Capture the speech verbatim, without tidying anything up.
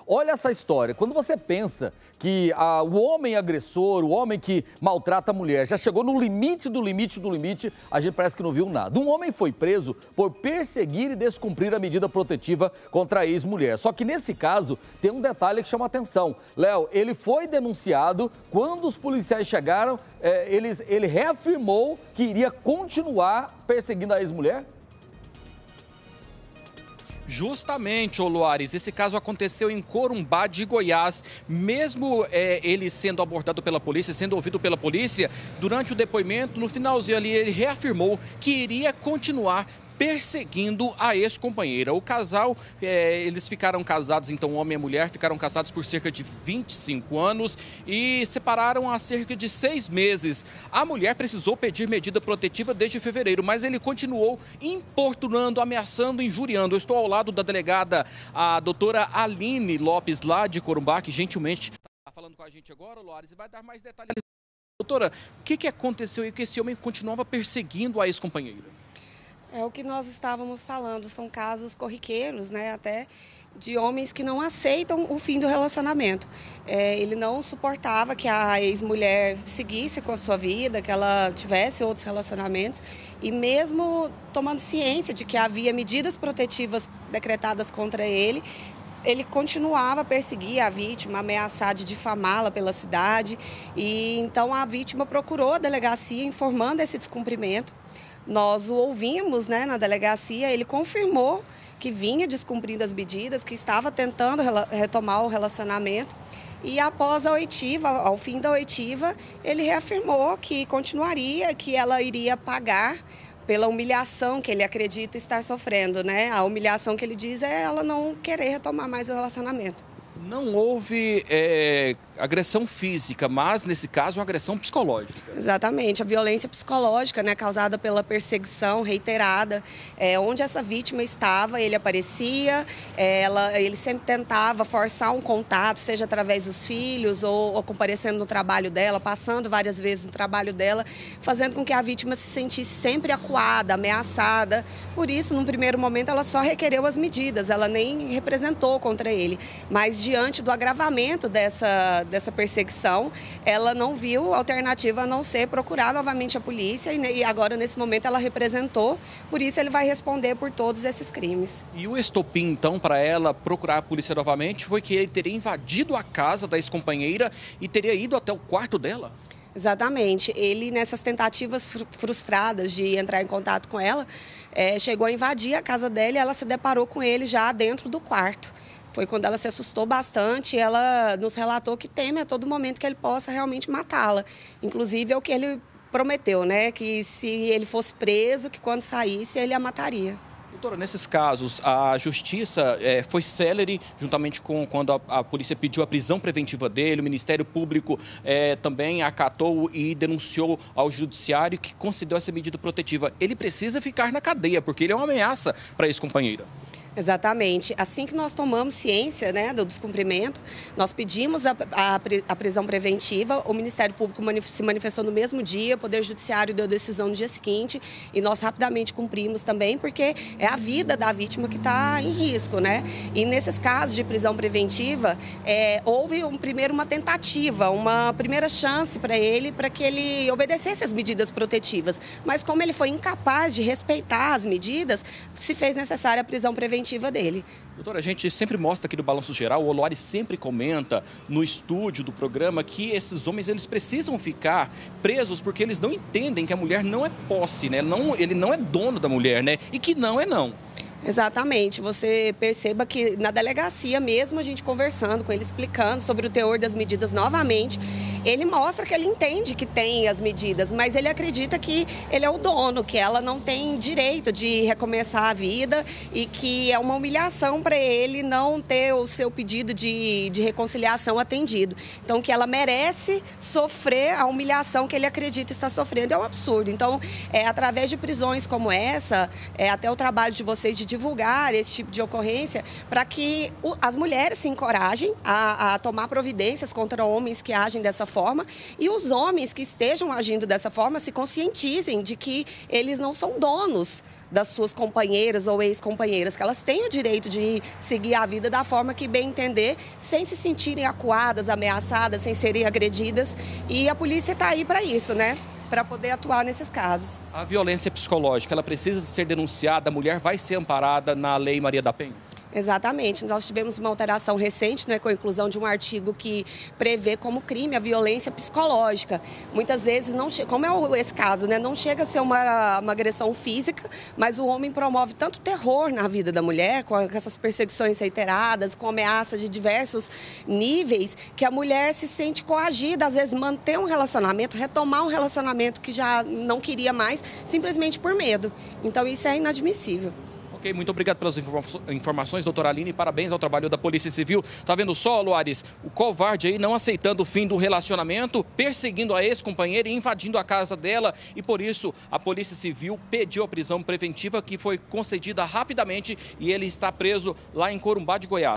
olha essa história. Quando você pensa que ah, o homem agressor, o homem que maltrata a mulher, já chegou no limite do limite do limite, a gente parece que não viu nada. Um homem foi preso por perseguir e descumprir a medida protetiva contra a ex-mulher. Só que nesse caso, tem um detalhe que chama atenção. Léo, ele foi denunciado, quando os policiais chegaram, é, eles, ele reafirmou que iria continuar perseguindo a ex-mulher? Justamente, ô Luares, esse caso aconteceu em Corumbá de Goiás. Mesmo é, ele sendo abordado pela polícia, sendo ouvido pela polícia, durante o depoimento, no finalzinho ali, ele reafirmou que iria continuar perseguindo a ex-companheira. O casal, é, eles ficaram casados, então, homem e mulher, ficaram casados por cerca de vinte e cinco anos e separaram há cerca de seis meses. A mulher precisou pedir medida protetiva desde fevereiro, mas ele continuou importunando, ameaçando, injuriando. Eu estou ao lado da delegada, a doutora Aline Lopes, lá de Corumbá, que gentilmente está falando com a gente agora, Loares, e vai dar mais detalhes. Doutora, o que, que aconteceu e que esse homem continuava perseguindo a ex-companheira? É o que nós estávamos falando, são casos corriqueiros, né, até de homens que não aceitam o fim do relacionamento. É, ele não suportava que a ex-mulher seguisse com a sua vida, que ela tivesse outros relacionamentos, e mesmo tomando ciência de que havia medidas protetivas decretadas contra ele, ele continuava a perseguir a vítima, ameaçar de difamá-la pela cidade, e então a vítima procurou a delegacia informando esse descumprimento. Nós o ouvimos, né, na delegacia, ele confirmou que vinha descumprindo as medidas, que estava tentando retomar o relacionamento e após a oitiva, ao fim da oitiva, ele reafirmou que continuaria, que ela iria pagar pela humilhação que ele acredita estar sofrendo, né? A humilhação que ele diz é ela não querer retomar mais o relacionamento. Não houve é, agressão física, mas, nesse caso, uma agressão psicológica. Exatamente, a violência psicológica, né, causada pela perseguição reiterada, é, onde essa vítima estava, ele aparecia, é, ela, ele sempre tentava forçar um contato, seja através dos filhos ou, ou comparecendo no trabalho dela, passando várias vezes no trabalho dela, fazendo com que a vítima se sentisse sempre acuada, ameaçada. Por isso, num primeiro momento, ela só requereu as medidas, ela nem representou contra ele, mas diante do agravamento dessa, dessa perseguição, ela não viu alternativa a não ser procurar novamente a polícia e, e agora, nesse momento, ela representou, por isso ele vai responder por todos esses crimes. E o estopim, então, para ela procurar a polícia novamente foi que ele teria invadido a casa da ex-companheira e teria ido até o quarto dela? Exatamente. Ele, nessas tentativas frustradas de entrar em contato com ela, é, chegou a invadir a casa dela e ela se deparou com ele já dentro do quarto. Foi quando ela se assustou bastante e ela nos relatou que teme a todo momento que ele possa realmente matá-la. Inclusive, é o que ele prometeu, né? Que se ele fosse preso, que quando saísse, ele a mataria. Doutora, nesses casos, a justiça é, foi célere, juntamente com quando a, a polícia pediu a prisão preventiva dele, o Ministério Público é, também acatou e denunciou ao judiciário que concedeu essa medida protetiva. Ele precisa ficar na cadeia, porque ele é uma ameaça para a ex-companheira. Exatamente. Assim que nós tomamos ciência, né, do descumprimento, nós pedimos a, a, a prisão preventiva, o Ministério Público manif se manifestou no mesmo dia, o Poder Judiciário deu decisão no dia seguinte e nós rapidamente cumprimos também, porque é a vida da vítima que está em risco, né? E nesses casos de prisão preventiva, é, houve um, primeiro uma tentativa, uma primeira chance para ele, para que ele obedecesse as medidas protetivas. Mas como ele foi incapaz de respeitar as medidas, se fez necessária a prisão preventiva dele. Doutora, a gente sempre mostra aqui no Balanço Geral, o Loares sempre comenta no estúdio do programa que esses homens eles precisam ficar presos porque eles não entendem que a mulher não é posse, né? Não, ele não é dono da mulher, né? E que não é não. Exatamente, você perceba que na delegacia mesmo, a gente conversando com ele, explicando sobre o teor das medidas novamente, ele mostra que ele entende que tem as medidas, mas ele acredita que ele é o dono, que ela não tem direito de recomeçar a vida e que é uma humilhação para ele não ter o seu pedido de, de reconciliação atendido. Então, que ela merece sofrer a humilhação que ele acredita estar sofrendo é um absurdo. Então, é, através de prisões como essa, é, até o trabalho de vocês de divulgar esse tipo de ocorrência para que o, as mulheres se encorajem a, a tomar providências contra homens que agem dessa forma e os homens que estejam agindo dessa forma se conscientizem de que eles não são donos das suas companheiras ou ex-companheiras, que elas têm o direito de seguir a vida da forma que bem entender, sem se sentirem acuadas, ameaçadas, sem serem agredidas. E a polícia está aí para isso, né? Para poder atuar nesses casos. A violência psicológica, ela precisa ser denunciada, a mulher vai ser amparada na Lei Maria da Penha? Exatamente. Nós tivemos uma alteração recente, né, com a inclusão de um artigo que prevê como crime a violência psicológica. Muitas vezes, não che... como é esse caso, né, não chega a ser uma, uma agressão física, mas o homem promove tanto terror na vida da mulher, com essas perseguições reiteradas, com ameaças de diversos níveis, que a mulher se sente coagida, às vezes manter um relacionamento, retomar um relacionamento que já não queria mais, simplesmente por medo. Então isso é inadmissível. Ok, muito obrigado pelas informações, doutora Aline, parabéns ao trabalho da Polícia Civil. Tá vendo só, Luares, o covarde aí não aceitando o fim do relacionamento, perseguindo a ex-companheira e invadindo a casa dela, e por isso a Polícia Civil pediu a prisão preventiva, que foi concedida rapidamente, e ele está preso lá em Corumbá de Goiás.